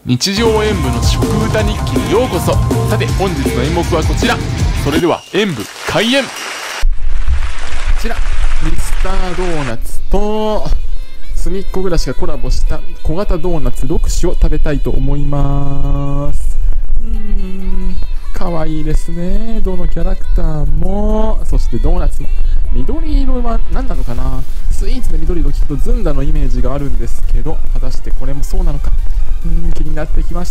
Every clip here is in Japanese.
日常演舞の食歌日記にようこそ。さて本日の演目はこちら。それでは演舞開演。こちらミスタードーナツとすみっこ暮らしがコラボした小型ドーナツ6種を食べたいと思います。かわいいですね、どのキャラクターも。そしてドーナツも緑色は何なのかな。スイーツで緑色、きっとずんだのイメージがあるんですけど、果たしてこれもそうなのか。気になってきました。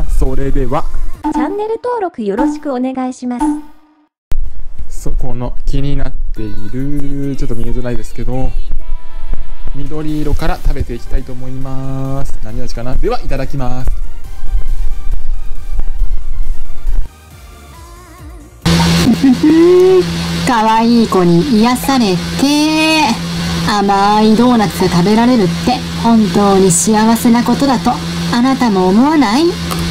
それではチャンネル登録よろしくお願いします。 そこの気になっている、ちょっと見えづらいですけど、緑色から食べていきたいと思います。何味かな。ではいただきます。 かわいい子に癒されて甘いドーナツ食べられるって本当に幸せなことだとあなたも思わない？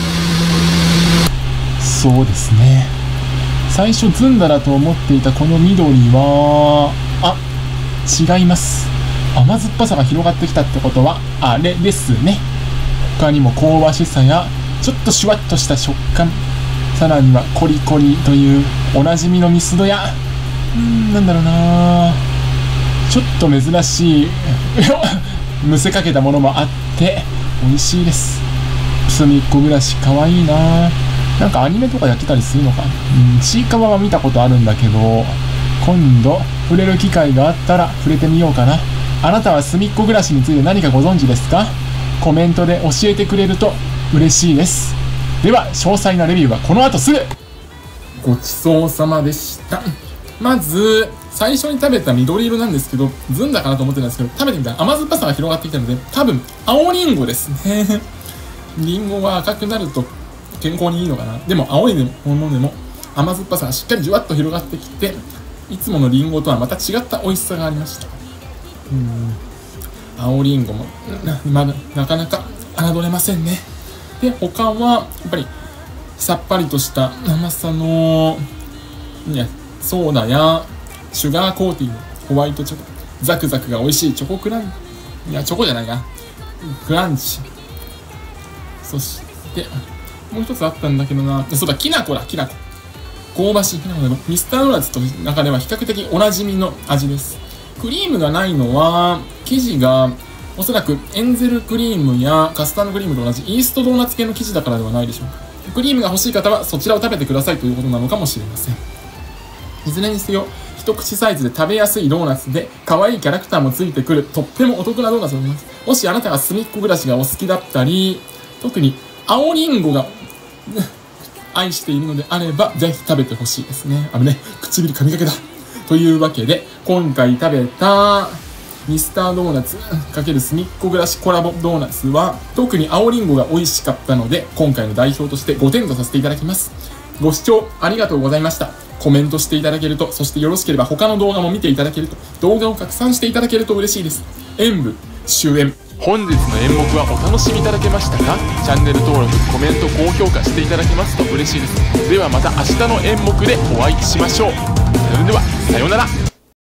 そうですね。最初ずんだだと思っていたこの緑は違います。甘酸っぱさが広がってきたってことはあれですね。他にも香ばしさやちょっとシュワッとした食感、さらにはコリコリというおなじみのミスドやなんだろうな、ちょっと珍しいむせかけたものもあって美味しいです。すみっこ暮らしかわいいな。なんかアニメとかやってたりするのか。ちいかわは見たことあるんだけど、今度触れる機会があったら触れてみようかな。あなたはすみっこ暮らしについて何かご存知ですか？コメントで教えてくれると嬉しいです。では詳細なレビューはこの後すぐ。ごちそうさまでした。まず最初に食べた緑色なんですけど、ずんだかなと思ってたんですけど、食べてみたら甘酸っぱさが広がってきたので、多分青りんごですね。りんごは赤くなると健康にいいのかな。でも青いものでも甘酸っぱさがしっかりじゅわっと広がってきて、いつものりんごとはまた違った美味しさがありました。青りんごもなかなか侮れませんね。で他はやっぱりさっぱりとした甘さのソーダやシュガーコーティング、ホワイトチョコ、ザクザクが美味しいチョコクランチ、チョコじゃないな、クランチ。そしてもう一つあったんだけどな、そうだ、きな粉だ、きな粉、香ばしいきな粉でもミスタードーナツとの中では比較的おなじみの味です。クリームがないのは生地がおそらくエンゼルクリームやカスタードクリームと同じイーストドーナツ系の生地だからではないでしょうか。クリームが欲しい方はそちらを食べてくださいということなのかもしれません。いずれにせよ一口サイズで食べやすいドーナツで可愛いキャラクターもついてくるとってもお得なドーナツになります。もしあなたがすみっこ暮らしがお好きだったり、特に青りんごが愛しているのであればぜひ食べてほしいですね。唇噛みかけだ。というわけで今回食べたミスタードーナツ×すみっこ暮らしコラボドーナツは特に青りんごが美味しかったので今回の代表として5点とさせていただきます。ご視聴ありがとうございました。コメントしていただけると、そしてよろしければ他の動画も見ていただけると、動画を拡散していただけると嬉しいです。演舞終演。本日の演目はお楽しみいただけましたか？チャンネル登録、コメント、高評価していただけますと嬉しいです。ではまた明日の演目でお会いしましょう。それではさようなら。